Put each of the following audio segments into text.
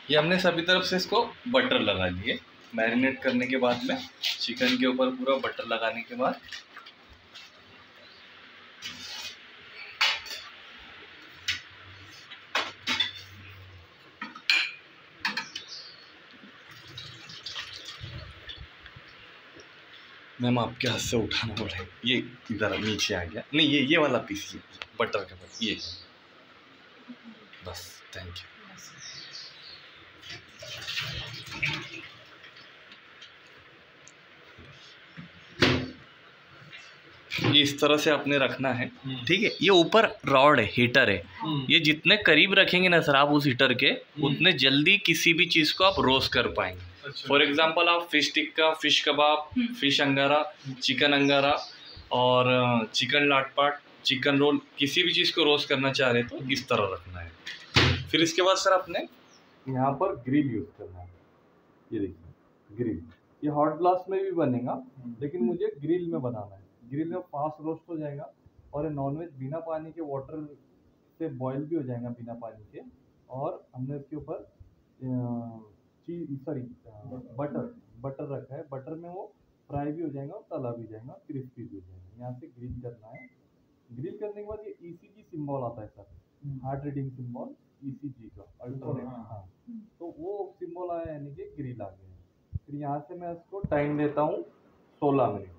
ये हमने सभी तरफ से इसको बटर लगा लिए। मैरिनेट करने के बाद में चिकन के ऊपर पूरा बटर लगाने के बाद मैम आपके हाथ से उठाना पड़ेगा। ये इधर नीचे आ गया। नहीं, ये वाला पीस बटर के ऊपर ये बस। Thank you. ये इस तरह से आपने रखना है, ठीक है। ये ऊपर रॉड है, हीटर है। ये जितने करीब रखेंगे ना सर आप उस हीटर के, उतने जल्दी किसी भी चीज़ को आप रोस्ट कर पाएंगे। फॉर एग्जांपल आप fish tikka, fish kebab, fish angara, chicken angara और चिकन लाटपाट, चिकन रोल, किसी भी चीज़ को रोस्ट करना चाह रहे तो इस तरह रखना है। फिर इसके बाद सर आपने यहाँ पर ग्रिल यूज़ करना है। ये देखिए ग्रिल, ये हॉट ब्लास्ट में भी बनेगा लेकिन मुझे ग्रिल में बनाना है। ग्रिल में फास्ट रोस्ट हो जाएगा और ये नॉनवेज बिना पानी के वाटर से बॉईल भी हो जाएगा बिना पानी के। और हमने इसके ऊपर बटर रखा है। बटर में वो फ्राई भी हो जाएगा और तला भी जाएगा, क्रिस्पी भी हो जाएगा। यहाँ से ग्रिल करना है। ग्रिल करने के बाद ये ECG सिंबल आता है sir, heart reading symbol ECG का, अल्ट्रासोनिक। हाँ, तो वो सिंबल आया यानी कि ग्रिल आ गया। फिर यहाँ से मैं इसको टाइम देता हूँ 16 मिनट।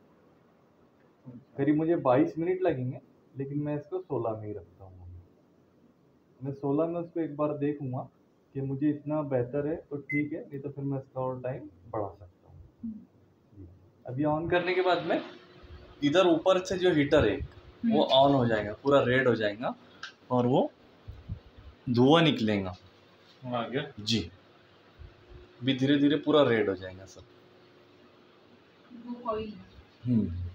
करीब मुझे 22 मिनट लगेंगे लेकिन मैं इसको 16 में ही रखता हूँ। मैं 16 में उसको एक बार देखूंगा कि मुझे इतना बेहतर है तो ठीक है, नहीं तो फिर मैं इसका और टाइम बढ़ा सकता हूँ। अभी ऑन करने के बाद में इधर ऊपर से जो हीटर है वो ऑन हो जाएगा, पूरा रेड हो जाएगा और वो धुआं निकलेगा। आ गया जी। भी धीरे धीरे पूरा रेड हो जाएगा सब।